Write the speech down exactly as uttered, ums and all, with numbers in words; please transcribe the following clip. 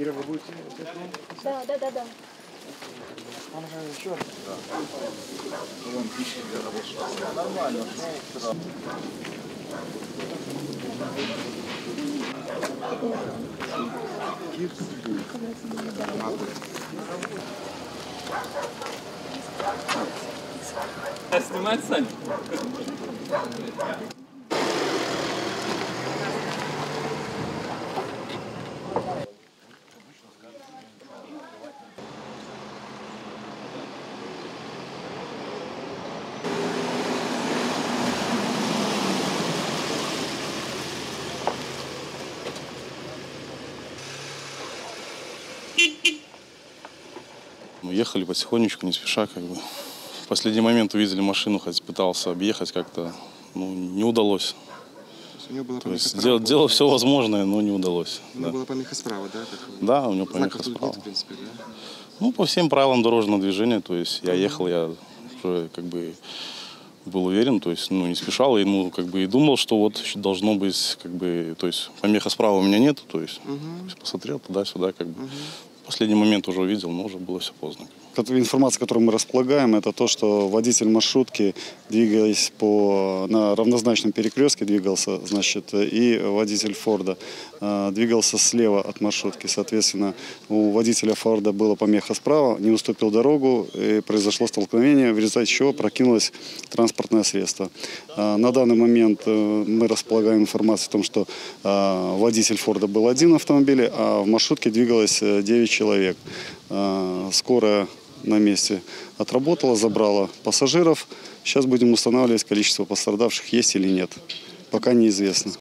Ира, вы будете? Да, да, да, да. Вам же еще? Да. Он пищи для работы. Нормально. А снимать, Сань? Мы ехали потихонечку, не спеша, как бы. В последний момент увидели машину, хоть пытался объехать как-то, ну, не удалось. У него была То есть помеха дел, справа, делал все возможное, но не удалось. У него Да, была помеха справа, да? Как... да, у него помеха Знаков тут справа. нет, в принципе, да? Ну, по всем правилам дорожного движения, то есть я ехал, я уже как бы был уверен, то есть, ну, не спешал, и, ну, как бы и думал, что вот должно быть, как бы, то есть помеха справа у меня нет, то есть Угу. посмотрел туда-сюда, как бы. Угу. В последний момент уже увидел, но уже было все поздно. Информация, которую мы располагаем, это то, что водитель маршрутки, двигаясь по, на равнозначном перекрестке, двигался, значит, и водитель Форда э, двигался слева от маршрутки. Соответственно, у водителя Форда была помеха справа, не уступил дорогу, и произошло столкновение, в результате чего прокинулось транспортное средство. Э, на данный момент э, мы располагаем информацию о том, что э, водитель Форда был один в автомобиле, а в маршрутке двигалось девять человек. Э, скорая на месте отработала, забрала пассажиров. Сейчас будем устанавливать количество пострадавших, есть или нет. Пока неизвестно.